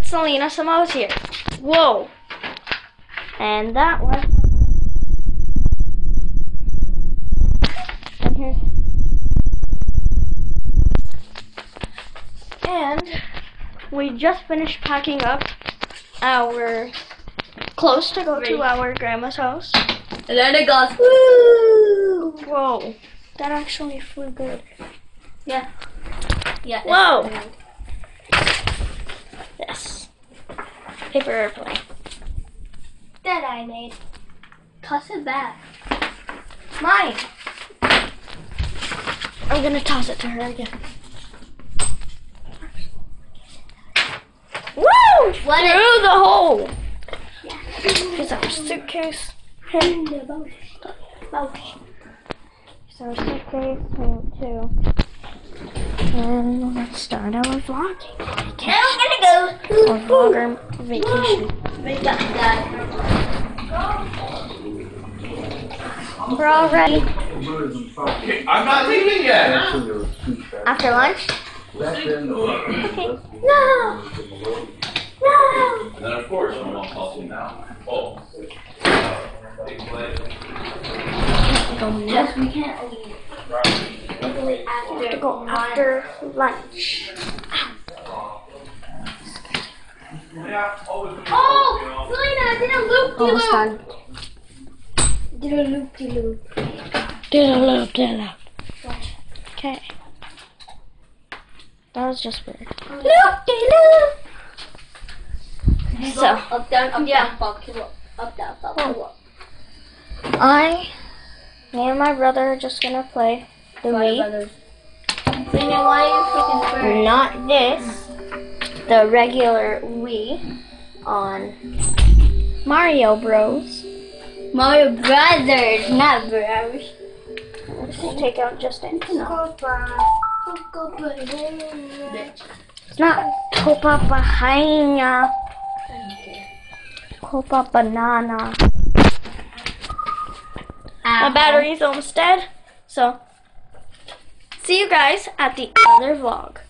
Selena Samoa's here. Whoa. And that was... And we just finished packing up our clothes to go to our grandma's house. And then it goes, woo! Whoa. That actually flew good. Yeah. Yeah. Whoa. Yes. Paper airplane. That I made. Toss it back. Mine. I'm gonna toss it to her again. Woo! What Through the hole. Yeah. Here's our suitcase. Here's our suitcase too. And let's start our vlogging. Now we're gonna go. Our vlogger vacation. We're all ready. Okay, I'm not leaving yet. After lunch? Okay. No! No! And then of course, I'm gonna call you now. Oh. Big play. Yes, we can't leave. Hopefully after. To go after lunch. Yeah, always. Oh! Selena, I did a loop-de-loop. Almost done. Did a loop-de-loop. Diddle-loop. Okay. That was just weird. Loop-de-loop. So, Up, down, up, down, up, up, down, up. Me and my brother are just gonna play the Wii. Selena, why are you freaking first? Not this. The regular Wii on Mario Bros. Mario Brothers, not Bros. Let's take out just it. No. Bitch. It's not Copa Bahia. Copa Banana. My battery's almost dead. So, see you guys at the other vlog.